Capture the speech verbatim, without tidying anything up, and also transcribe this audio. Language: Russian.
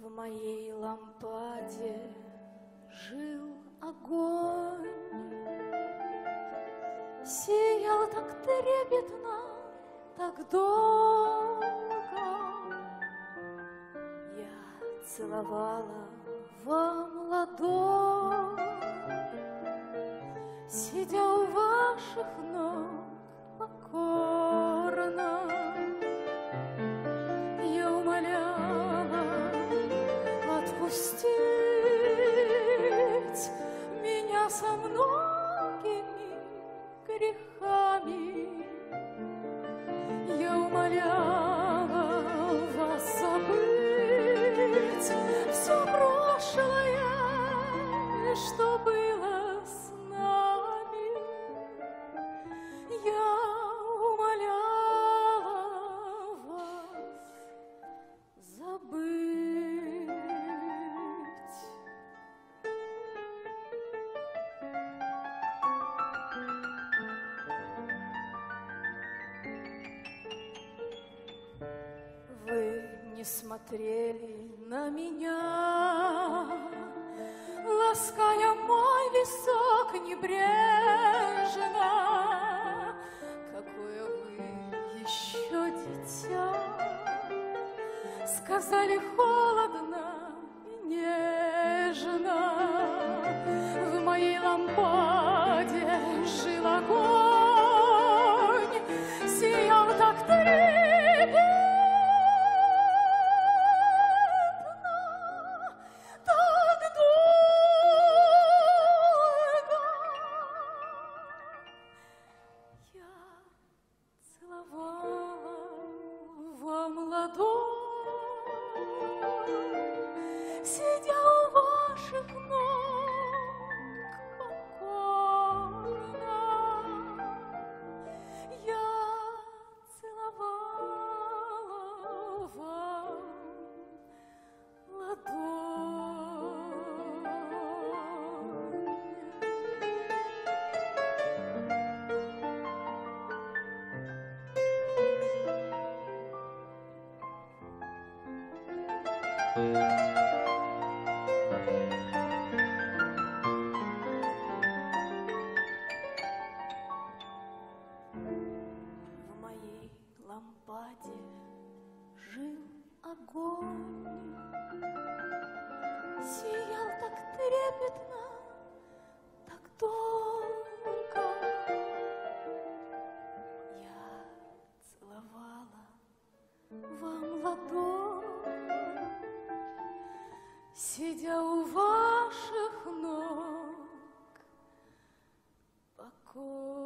В моей лампаде жил огонь, сиял так трепетно, так долго. Я целовала вам ладонь, сидя у ваших ног покорно. Я умоляла отпустить меня со многими грехами. Я умоляла вас забыть все прошлое, что было с нами. Я умоляла вас забыть. Вы не смотрели на меня, лаская мой висок небрежно. Какое вы еще дитя, сказали холодно и нежно. В моей лампаде жил огонь, сиял так трепетно, так долго. Я целовала вам ладонь, сидя у ваших ног покорно. Я целовала вам ладонь. В моей лампаде жил огонь, сиял так трепетно, так долго. Я целовала вам ладонь, сидя у ваших ног покойно.